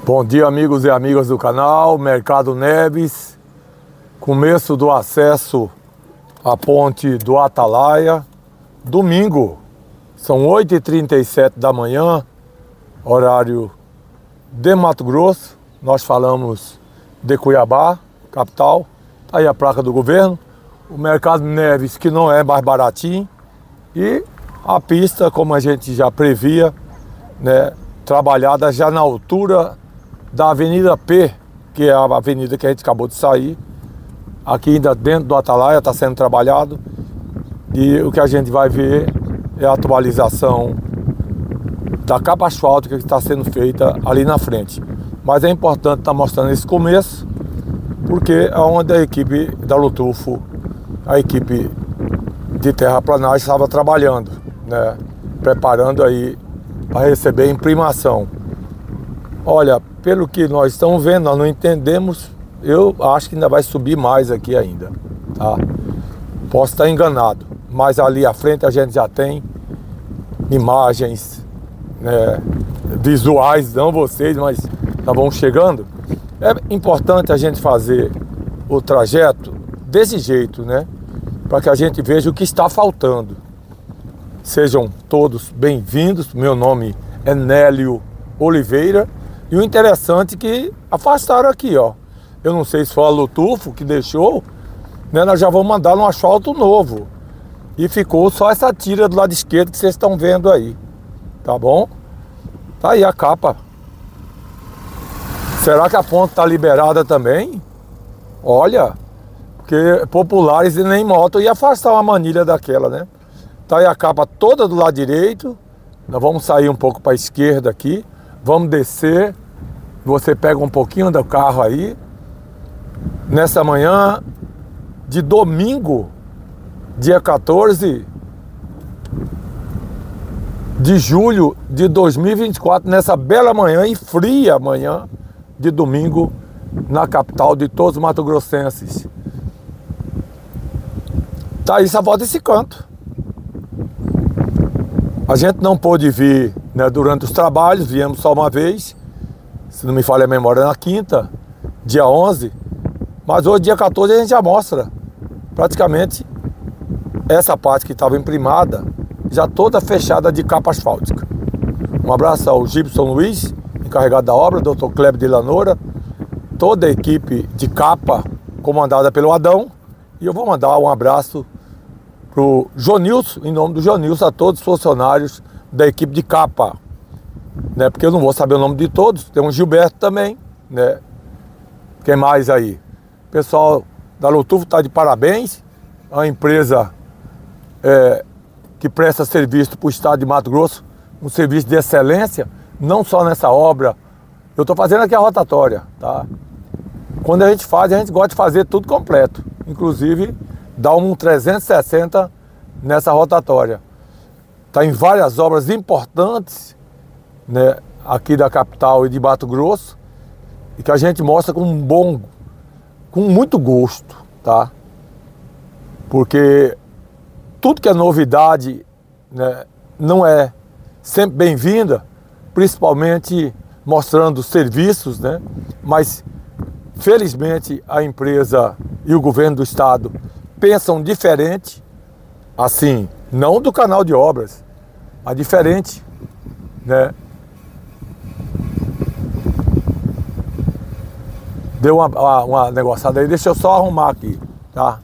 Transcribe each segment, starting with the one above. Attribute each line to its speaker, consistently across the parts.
Speaker 1: Bom dia, amigos e amigas do canal Mercado Neves. Começo do acesso à ponte do Atalaia. Domingo, são 8h37 da manhã, horário de Mato Grosso. Nós falamos de Cuiabá, capital. Tá aí a placa do governo. O Mercado Neves, que não é mais baratinho. E a pista, como a gente já previa, né, trabalhada já na altura da Avenida P, que é a avenida que a gente acabou de sair. Aqui ainda dentro do Atalaia está sendo trabalhado. E o que a gente vai ver é a atualização da capa asfáltica que está sendo feita ali na frente. Mas é importante estar mostrando esse começo, porque é onde a equipe da Lutufo, a equipe de terraplanagem, estava trabalhando, né, preparando aí para receber a imprimação. Olha, pelo que nós estamos vendo, nós não entendemos, eu acho que ainda vai subir mais aqui ainda, tá? Posso estar enganado, mas ali à frente a gente já tem imagens, né, visuais, não vocês, mas tá bom chegando. É importante a gente fazer o trajeto desse jeito, né, para que a gente veja o que está faltando. Sejam todos bem-vindos. Meu nome é Nélio Oliveira. E o interessante é que afastaram aqui, ó. Eu não sei se foi a Lutufo que deixou, né? Nós já vamos mandar um asfalto novo. E ficou só essa tira do lado esquerdo que vocês estão vendo aí. Tá bom? Tá aí a capa. Será que a ponte tá liberada também? Olha, porque populares e nem moto ia afastar uma manilha daquela, né? Tá aí a capa toda do lado direito. Nós vamos sair um pouco para a esquerda aqui. Vamos descer. Você pega um pouquinho do carro aí. Nessa manhã de domingo, dia 14 de julho de 2024. Nessa bela manhã e fria manhã de domingo, na capital de todos os mato-grossenses. Tá aí, só volta esse canto. A gente não pôde vir, né, durante os trabalhos, viemos só uma vez, se não me falha a memória, na quinta, dia 11, mas hoje, dia 14, a gente já mostra praticamente essa parte que estava imprimada, já toda fechada de capa asfáltica. Um abraço ao Gibson Luiz, encarregado da obra, Dr. Kleber de Lanoura, toda a equipe de capa comandada pelo Adão, e eu vou mandar um abraço pro Jonilson, em nome do Jonilson, a todos os funcionários da equipe de capa, né? Porque eu não vou saber o nome de todos. Tem um Gilberto também, né? Quem mais aí? O pessoal da Lutufo está de parabéns. É uma empresa que presta serviço para o estado de Mato Grosso, um serviço de excelência, não só nessa obra. Eu estou fazendo aqui a rotatória, tá? Quando a gente faz, a gente gosta de fazer tudo completo, inclusive dá um 360 nessa rotatória. Está em várias obras importantes, né, aqui da capital e de Mato Grosso, e que a gente mostra com muito gosto, tá? Porque tudo que é novidade, né, não é sempre bem-vinda, principalmente mostrando serviços, né? Mas felizmente a empresa e o governo do estado pensam diferente, assim, não do canal de obras, mas diferente, né? Deu uma negociada aí, deixa eu só arrumar aqui, tá?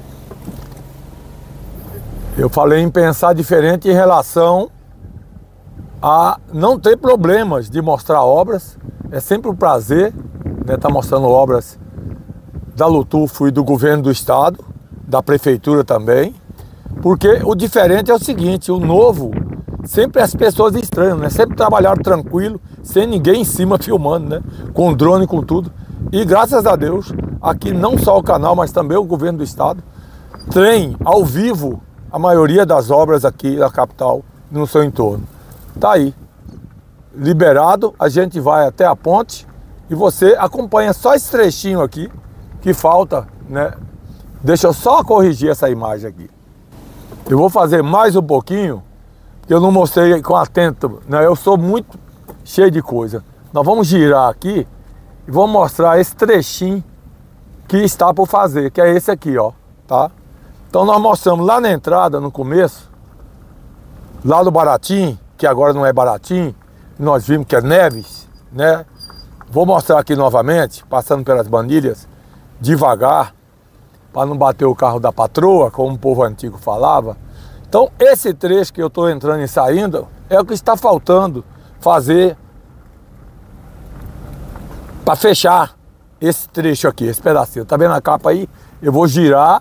Speaker 1: Eu falei em pensar diferente em relação a não ter problemas de mostrar obras. É sempre um prazer, né, tá mostrando obras da Lutufo e do governo do estado, da prefeitura também, porque o diferente é o seguinte: o novo, sempre as pessoas estranham, né? Sempre trabalharam tranquilo, sem ninguém em cima filmando, né? Com drone, com tudo. E graças a Deus, aqui não só o canal, mas também o governo do estado tem ao vivo a maioria das obras aqui da capital, no seu entorno. Tá aí, liberado, a gente vai até a ponte e você acompanha só esse trechinho aqui que falta, né? Deixa eu só corrigir essa imagem aqui. Eu vou fazer mais um pouquinho, porque eu não mostrei com atento, né? Eu sou muito cheio de coisa. Nós vamos girar aqui e vamos mostrar esse trechinho que está por fazer, que é esse aqui, ó, tá? Então nós mostramos lá na entrada, no começo, lá do Baratim, que agora não é Baratim, nós vimos que é Neves, né? Vou mostrar aqui novamente, passando pelas banilhas, devagar, para não bater o carro da patroa, como o povo antigo falava. Então esse trecho que eu estou entrando e saindo é o que está faltando fazer para fechar esse trecho aqui, esse pedacinho. Tá vendo a capa aí? Eu vou girar.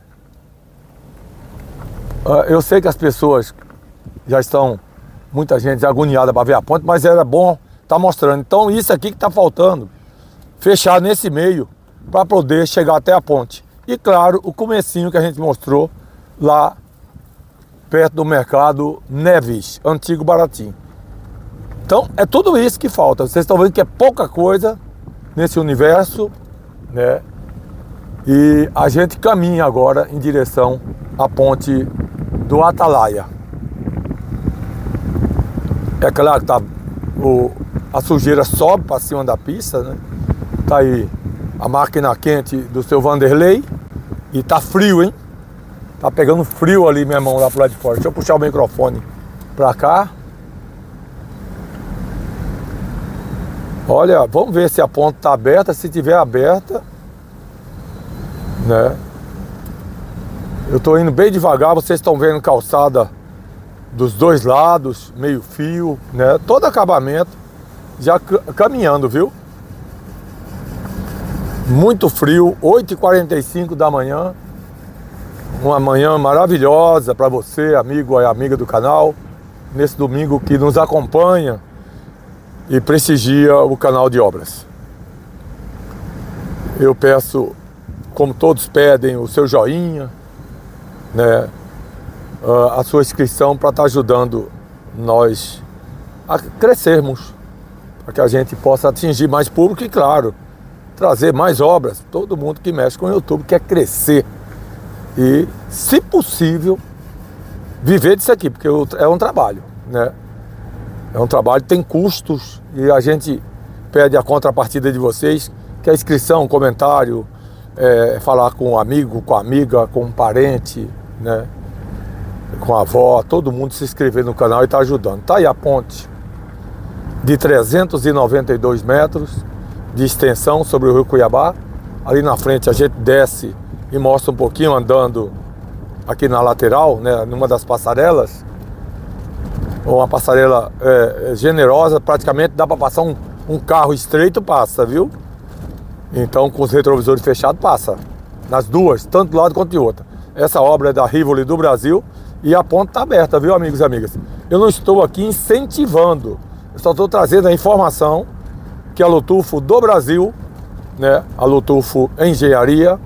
Speaker 1: Eu sei que as pessoas já estão, muita gente agoniada para ver a ponte, mas era bom estar mostrando. Então isso aqui que está faltando, fechar nesse meio para poder chegar até a ponte. E claro, o comecinho que a gente mostrou lá perto do mercado Neves, antigo Baratim. Então é tudo isso que falta. Vocês estão vendo que é pouca coisa nesse universo, né? E a gente caminha agora em direção à ponte do Atalaia. É claro que a sujeira sobe para cima da pista, né? Tá aí a máquina quente do seu Vanderlei e tá frio, hein? Tá pegando frio ali, minha mão, lá pro lado de fora. Deixa eu puxar o microfone pra cá. Olha, vamos ver se a ponte está aberta. Se tiver aberta, né? Eu estou indo bem devagar. Vocês estão vendo calçada dos dois lados, meio fio, né? Todo acabamento, já caminhando, viu? Muito frio, 8h45 da manhã. Uma manhã maravilhosa para você, amigo e amiga do canal. Nesse domingo que nos acompanha e prestigia o canal de obras. Eu peço, como todos pedem, o seu joinha, né, a sua inscrição para estar ajudando nós a crescermos, para que a gente possa atingir mais público e, claro, trazer mais obras. Todo mundo que mexe com o YouTube quer crescer e, se possível, viver disso aqui, porque é um trabalho, né? É um trabalho que tem custos e a gente pede a contrapartida de vocês, que é a inscrição, comentário, falar com um amigo, com a amiga, com um parente, né? Com a avó, todo mundo se inscrever no canal e tá ajudando. Tá aí a ponte de 392 metros de extensão sobre o Rio Cuiabá. Ali na frente a gente desce e mostra um pouquinho andando aqui na lateral, né? Numa das passarelas. Uma passarela generosa, praticamente dá para passar um carro estreito, passa, viu? Então com os retrovisores fechados passa, nas duas, tanto de um lado quanto de outro. Essa obra é da Rivoli do Brasil e a ponte está aberta, viu, amigos e amigas? Eu não estou aqui incentivando, eu só estou trazendo a informação que a Lotufo do Brasil, né, a Lotufo Engenharia,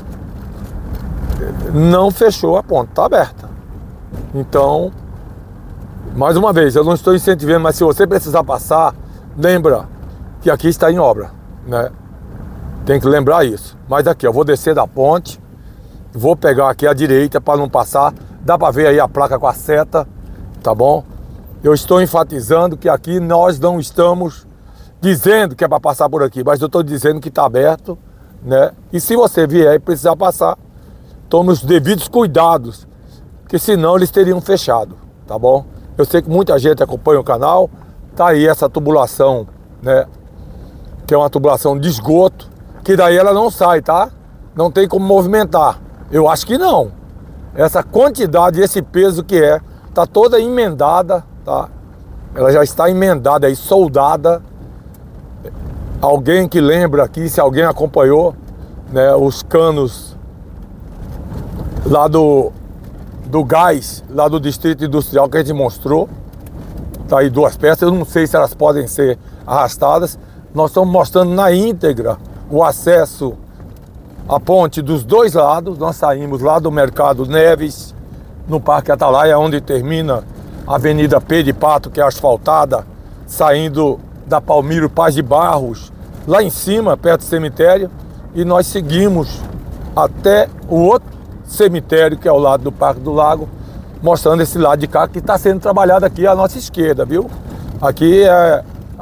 Speaker 1: não fechou a ponte, está aberta. Então, mais uma vez, eu não estou incentivando, mas se você precisar passar, lembra que aqui está em obra, né? Tem que lembrar isso. Mas aqui, eu vou descer da ponte, vou pegar aqui à direita para não passar. Dá para ver aí a placa com a seta, tá bom? Eu estou enfatizando que aqui nós não estamos dizendo que é para passar por aqui, mas eu estou dizendo que está aberto, né? E se você vier e precisar passar, tome os devidos cuidados, porque senão eles teriam fechado, tá bom? Eu sei que muita gente acompanha o canal, tá aí essa tubulação, né? Que é uma tubulação de esgoto, que daí ela não sai, tá? Não tem como movimentar. Eu acho que não. Essa quantidade, esse peso que tá toda emendada, tá? Ela já está emendada aí, soldada. Alguém que lembra aqui, se alguém acompanhou, né, os canos lá do gás, lá do distrito industrial que a gente mostrou. Tá aí duas peças, eu não sei se elas podem ser arrastadas. Nós estamos mostrando na íntegra o acesso à ponte dos dois lados. Nós saímos lá do Mercado Neves, no Parque Atalaia, onde termina a Avenida P de Pato, que é asfaltada, saindo da Palmiro Paz de Barros, lá em cima, perto do cemitério, e nós seguimos até o outro cemitério, que é ao lado do Parque do Lago, mostrando esse lado de cá que está sendo trabalhado aqui à nossa esquerda, viu? Aqui é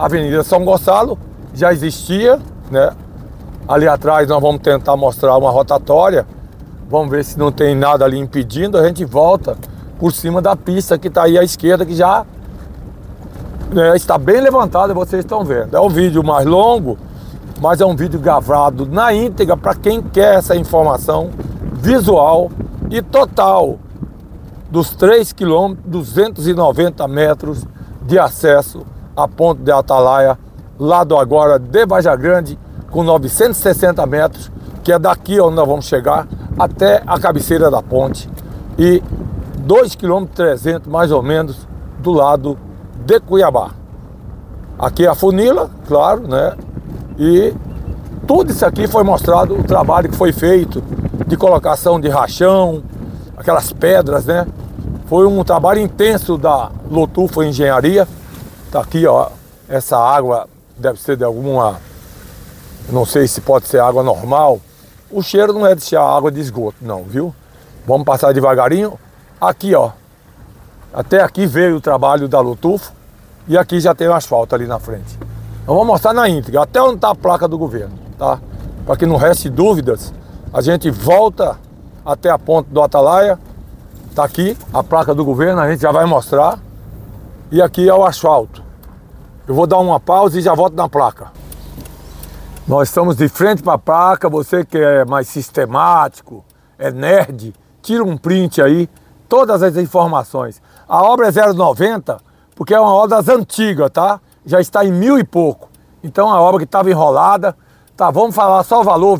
Speaker 1: Avenida São Gonçalo já existia, né? Ali atrás nós vamos tentar mostrar uma rotatória. Vamos ver se não tem nada ali impedindo. A gente volta por cima da pista que está aí à esquerda, que já, né, está bem levantada, vocês estão vendo. É um vídeo mais longo, mas é um vídeo gravado na íntegra para quem quer essa informação visual e total dos 3 km, 290 metros de acesso à ponte de Atalaia, lado agora de Vargem Grande, com 960 metros, que é daqui onde nós vamos chegar até a cabeceira da ponte, e 2,3 km mais ou menos do lado de Cuiabá. Aqui é a funila, claro, né? E tudo isso aqui foi mostrado, o trabalho que foi feito de colocação de rachão, aquelas pedras, né? Foi um trabalho intenso da Lotufo Engenharia. Tá aqui, ó, essa água deve ser de alguma, não sei se pode ser água normal. O cheiro não é de água de esgoto, não, viu? Vamos passar devagarinho. Aqui, ó, até aqui veio o trabalho da Lotufo e aqui já tem o asfalto ali na frente. Então vamos mostrar na íntegra, até onde está a placa do governo, tá? Para que não reste dúvidas, a gente volta até a ponte do Atalaia. Tá aqui a placa do governo, a gente já vai mostrar. E aqui é o asfalto. Eu vou dar uma pausa e já volto na placa. Nós estamos de frente para a placa. Você que é mais sistemático, é nerd, tira um print aí, todas as informações. A obra é 0,90 porque é uma obra das antigas, tá? Já está em 1.000 e pouco. Então a obra que estava enrolada, tá? Vamos falar só o valor,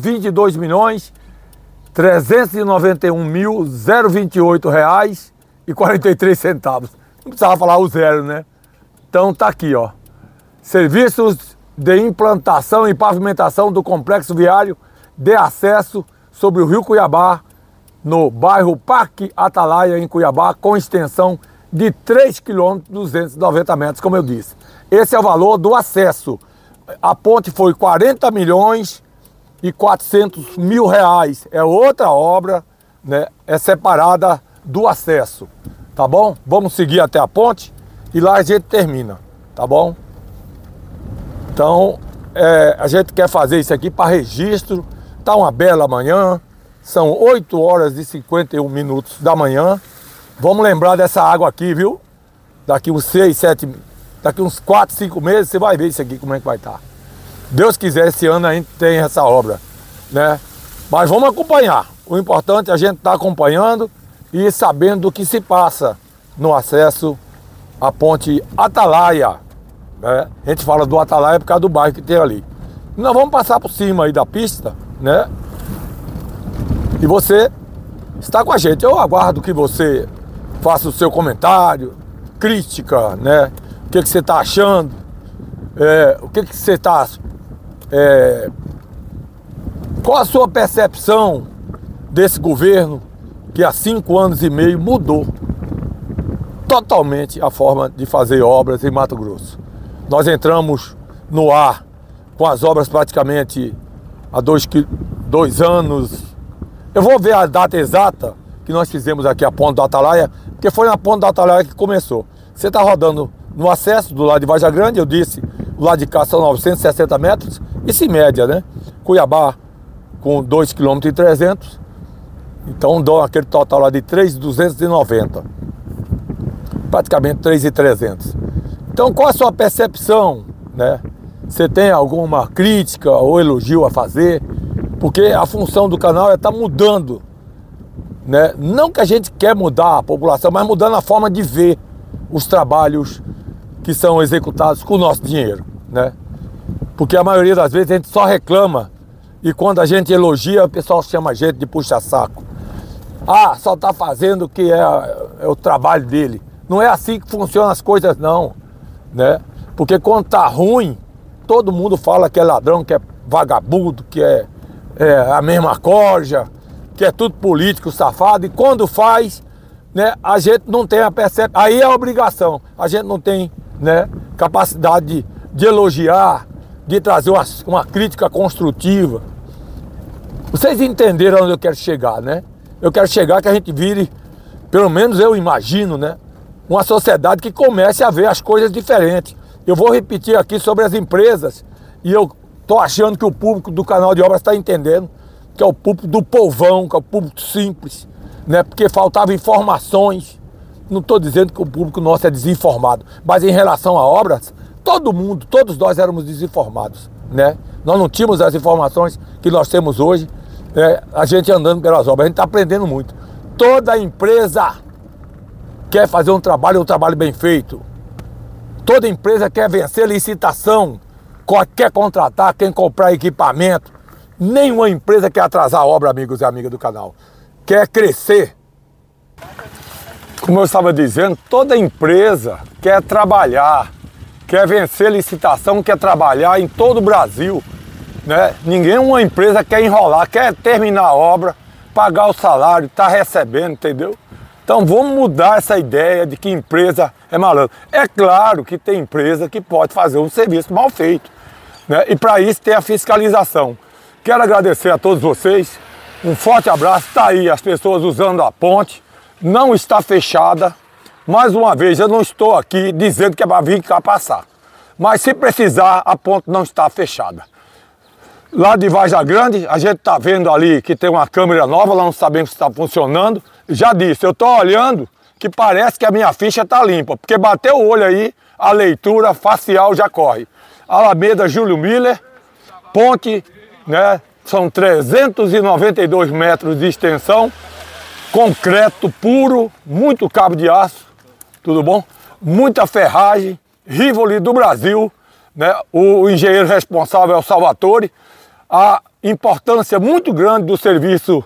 Speaker 1: 22.391.028 reais e 43 centavos. Não precisava falar o zero, né? Então tá aqui, ó. Serviços de implantação e pavimentação do complexo viário de acesso sobre o Rio Cuiabá, no bairro Parque Atalaia, em Cuiabá, com extensão de 3 km 290 metros, como eu disse. Esse é o valor do acesso. A ponte foi 40 milhões e 400 mil reais. É outra obra, né? É separada do acesso, tá bom? Vamos seguir até a ponte e lá a gente termina, tá bom? Então, a gente quer fazer isso aqui para registro. Tá uma bela manhã, são 8 horas e 51 minutos da manhã. Vamos lembrar dessa água aqui, viu? Daqui uns 6, 7, daqui uns 4, 5 meses você vai ver isso aqui como é que vai estar. Deus quiser, esse ano a gente tem essa obra, né? Mas vamos acompanhar. O importante é a gente estar acompanhando e sabendo do que se passa no acesso à ponte Atalaia, né? A gente fala do Atalaia por causa do bairro que tem ali. Nós vamos passar por cima aí da pista, né? E você está com a gente. Eu aguardo que você faça o seu comentário, crítica, né? O que você está achando? O que você está... qual a sua percepção desse governo que há 5 anos e meio mudou totalmente a forma de fazer obras em Mato Grosso? Nós entramos no ar com as obras praticamente há 2 anos. Eu vou ver a data exata que nós fizemos aqui a ponte do Atalaia, porque foi na ponte do Atalaia que começou. Você está rodando no acesso do lado de Vargem Grande, eu disse, o lado de cá são 960 metros, isso em média, né? Cuiabá com 2,3 km, então dá aquele total lá de 3,290, praticamente 3,300. Então qual a sua percepção, né? Você tem alguma crítica ou elogio a fazer? Porque a função do canal é estar mudando, né? Não que a gente quer mudar a população, mas mudando a forma de ver os trabalhos que são executados com o nosso dinheiro, né? Porque a maioria das vezes a gente só reclama e quando a gente elogia, o pessoal chama a gente de puxa-saco. Ah, só está fazendo o que é o trabalho dele. Não é assim que funcionam as coisas, não, né? Porque quando tá ruim, todo mundo fala que é ladrão, que é vagabundo, que é a mesma corja, que é tudo político, safado. E quando faz, né, a gente não tem a percepção. Aí é a obrigação. A gente não tem, né, capacidade de elogiar, de trazer uma crítica construtiva. Vocês entenderam onde eu quero chegar, né? Eu quero chegar que a gente vire, pelo menos eu imagino, né, uma sociedade que comece a ver as coisas diferentes. Eu vou repetir aqui sobre as empresas e eu tô achando que o público do canal de obras está entendendo, que é o público do povão, que é o público simples, né? Porque faltavam informações. Não estou dizendo que o público nosso é desinformado, mas em relação a obras, todo mundo, todos nós éramos desinformados, né? Nós não tínhamos as informações que nós temos hoje, a gente andando pelas obras, a gente está aprendendo muito. Toda empresa quer fazer um trabalho bem feito. Toda empresa quer vencer licitação, quer contratar, quer comprar equipamento. Nenhuma empresa quer atrasar a obra, amigos e amigas do canal. Quer crescer. Como eu estava dizendo, toda empresa quer trabalhar, quer vencer licitação, quer trabalhar em todo o Brasil, né? Nenhuma empresa quer enrolar, quer terminar a obra, pagar o salário, tá recebendo, entendeu? Então vamos mudar essa ideia de que empresa é malandro. É claro que tem empresa que pode fazer um serviço mal feito, né? E para isso tem a fiscalização. Quero agradecer a todos vocês, um forte abraço. Está aí as pessoas usando a ponte, não está fechada. Mais uma vez, eu não estou aqui dizendo que é para vir cá passar, mas se precisar, a ponte não está fechada. Lá de Varja Grande, a gente está vendo ali que tem uma câmera nova, lá não sabemos se está funcionando. Já disse, eu estou olhando que parece que a minha ficha está limpa, porque bateu o olho aí, a leitura facial já corre. Alameda Júlio Miller, ponte, né? São 392 metros de extensão, concreto puro, muito cabo de aço, tudo bom? Muita ferragem, Rivoli do Brasil, né? O engenheiro responsável é o Salvatore. A importância muito grande do serviço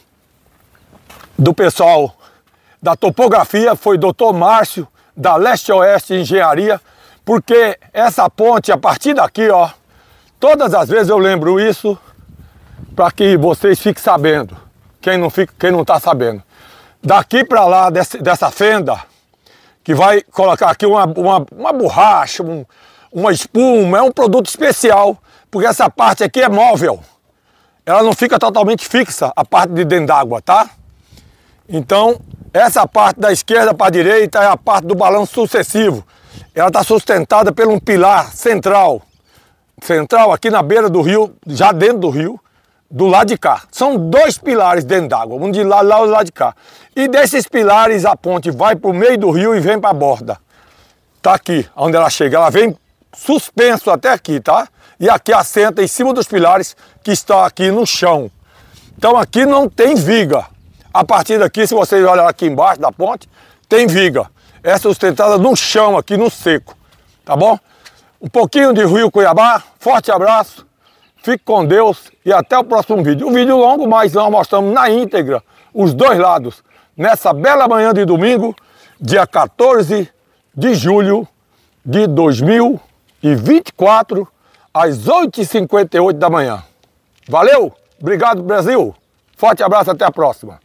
Speaker 1: do pessoal da topografia foi Dr. Márcio, da Leste Oeste Engenharia, porque essa ponte, a partir daqui, ó, todas as vezes eu lembro isso, para que vocês fiquem sabendo, quem não está sabendo. Daqui para lá, dessa fenda, que vai colocar aqui uma borracha, uma espuma, é um produto especial, porque essa parte aqui é móvel. Ela não fica totalmente fixa, a parte de dentro d'água, tá? Então, essa parte da esquerda para a direita é a parte do balanço sucessivo. Ela está sustentada por um pilar central. Central aqui na beira do rio, já dentro do rio, do lado de cá. São dois pilares dentro d'água, um de lá e do lado de cá. E desses pilares a ponte vai para o meio do rio e vem para a borda. Tá aqui, onde ela chega. Ela vem suspenso até aqui, tá? E aqui assenta em cima dos pilares que estão aqui no chão. Então aqui não tem viga. A partir daqui, se vocês olharem aqui embaixo da ponte, tem viga. É sustentada no chão aqui, no seco. Tá bom? Um pouquinho de Rio Cuiabá, forte abraço, fique com Deus e até o próximo vídeo. Um vídeo longo, mas nós mostramos na íntegra os dois lados, nessa bela manhã de domingo, dia 14 de julho de 2024, às 8h58 da manhã. Valeu, obrigado Brasil, forte abraço, até a próxima.